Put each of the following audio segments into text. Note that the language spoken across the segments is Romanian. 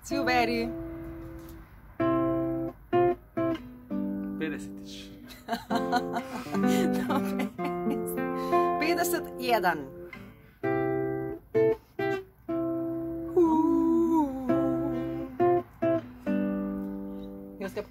Ti iuberi. 50. 51. Eu ska...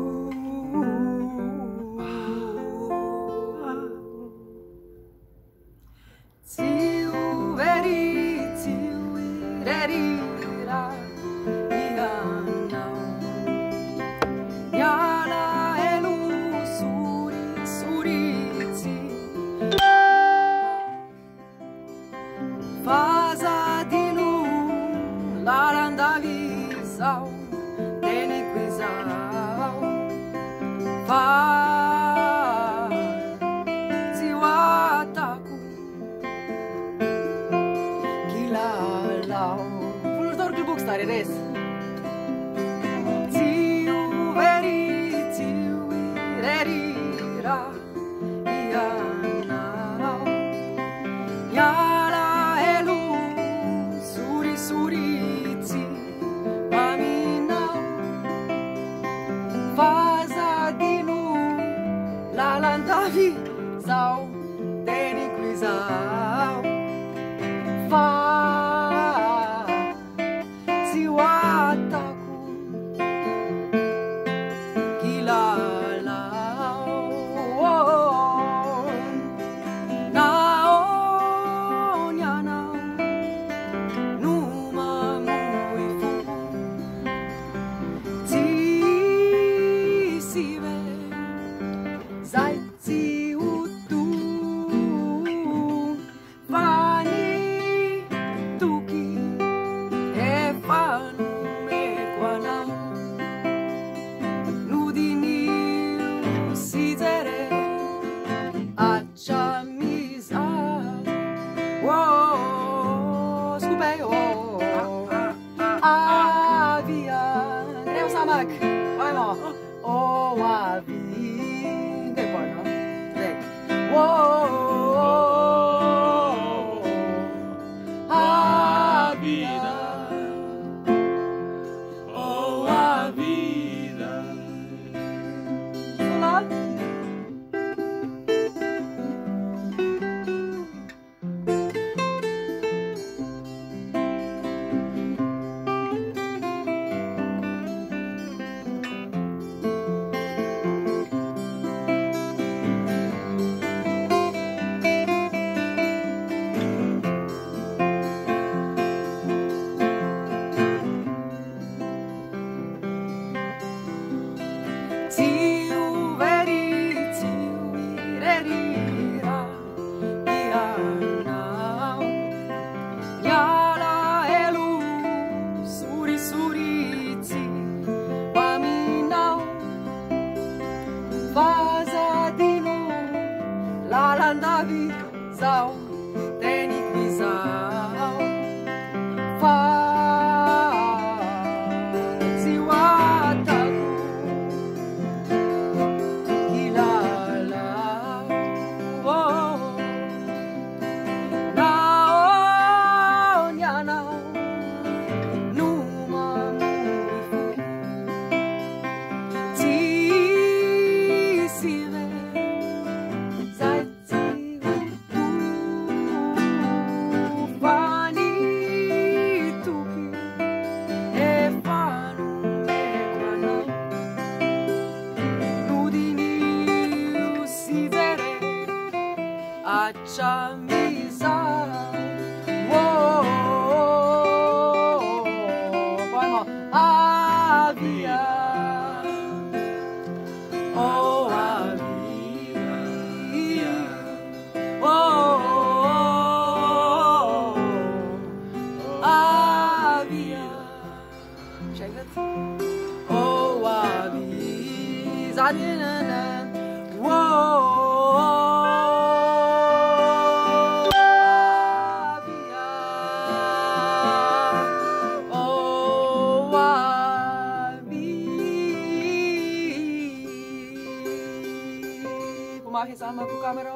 Sama cu camera.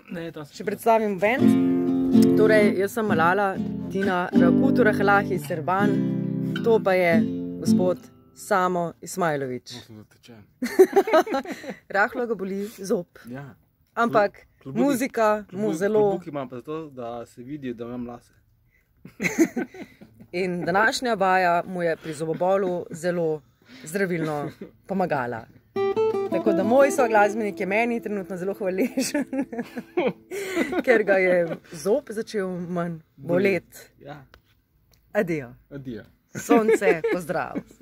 Ne, to Še predstavim band. Torej, jaz sem Malala, Rakotorahalahy Serban, to pa je gospod Samo Ismailović. Rahlo ga boli zob. Ja. Ampak muzika mu zelo... Klobuk imam pa zato, da se vidi, da imam lase. In današnja vaja mu je pri zobobolu zelo zdravilno pomagala. Tako da moj soglasbenik je meni trenutno zelo hvaležen, ker ga je zob začel manj boleti. Ja. Adijo. Adijo. Sonce, pozdrav.